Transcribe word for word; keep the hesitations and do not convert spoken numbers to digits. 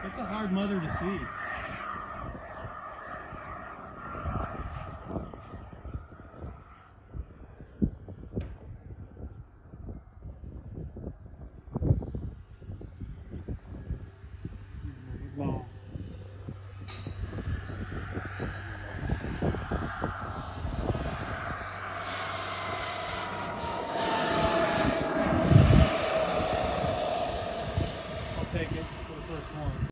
That's a hard mother to see. Long. I'll take it for the first one.